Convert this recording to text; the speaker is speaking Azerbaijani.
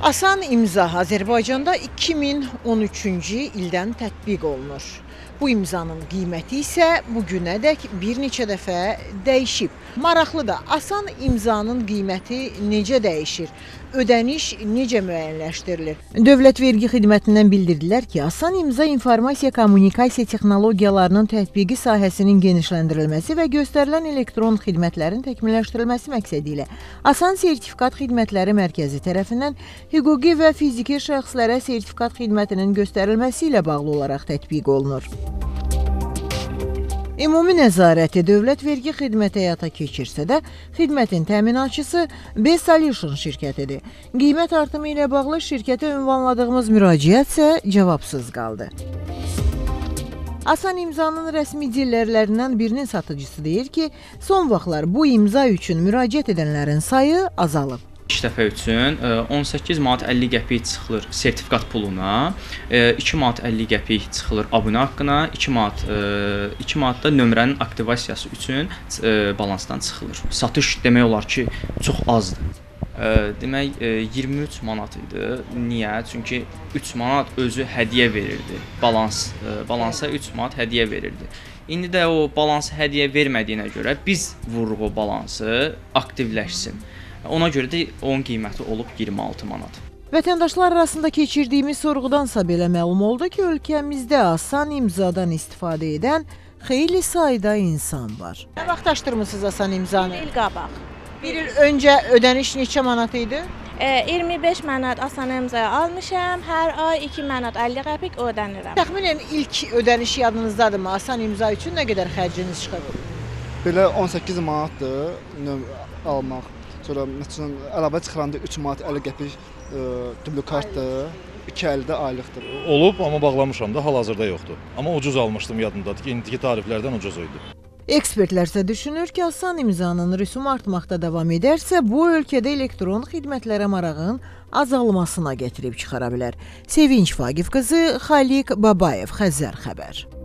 Asan imza Azərbaycanda 2013-cü ildən tətbiq olunur. Bu imzanın qiyməti isə bugünədək bir neçə dəfə dəyişib. Maraqlıdır, asan imzanın qiyməti necə dəyişir? Ödəniş necə müəyyənləşdirilir? Dövlət Vergi Xidmətindən bildirdilər ki, asan imza informasiya kommunikasiya texnologiyalarının tətbiqi sahəsinin genişləndirilməsi və göstərilən elektron xidmətlərin təkmilləşdirilməsi məqsədi ilə Asan Sertifikat Xidmətləri Mərkəzi tərəfindən hüquqi və fiziki şəxslərə sertifikat xidmətinin göstərilməsi ilə bağlı olaraq tətbiq olunur. Ümumi nəzarəti Dövlət Vergi Xidməti həyata keçirsə də, xidmətin təminatçısı B-Solution şirkətidir. Qiymət artımı ilə bağlı şirkətə ünvanladığımız müraciət isə cavabsız qaldı. Asan imzanın rəsmi dillərlərindən birinin satıcısı deyir ki, son vaxtlar bu imza üçün müraciət edənlərin sayı azalıb. İlk dəfə üçün 18 manat 50 qəpik çıxılır sertifikat puluna, 2 manat 50 qəpik çıxılır abunə haqqına, 2 manat da nömrənin aktivasiyası üçün balansdan çıxılır. Satış demək olar ki, çox azdır. Demək 23 manat idi. Niyə? Çünki 3 manat özü hədiyyə verirdi. Balansa 3 manat hədiyyə verirdi. İndi də o balansı hədiyyə vermədiyinə görə biz vururuq o balansı aktivləşsin. Ona görə də onun qiyməti olub 26 manat. Vətəndaşlar arasında keçirdiyimiz sorğudansa belə məlum oldu ki, ölkəmizdə asan imzadan istifadə edən xeyli sayda insan var. Nə vaxt açdırmısınız asan imzanı? Bir il qabaq. Bir il öncə ödəniş neçə manat idi? 25 manat asan imzaya almışam, hər ay 2 manat 50 qəpik ödənirəm. Təxminən ilk ödəniş yadınızdadırmı? Asan imza üçün nə qədər xərciniz çıxıb? Belə 18 manatdır almaq. Sonra məsələn əlavə çıxaranda 3 manat 50 qəpik dublikatdır, 2.50 də aylıqdır. Olub, amma bağlamışam da, hal-hazırda yoxdur. Amma ucuz almışdım yadımdadır ki, indiki tariflərdən ucuz idi. Ekspertlər isə düşünür ki, asan imzanın rüsumu artmaqda davam edərsə, bu ölkədə elektron xidmətlərə marağın azalmasına gətirib çıxara bilər. Sevinç Vaqif qızı, Xaliq Babayev, Xəzər xəbər.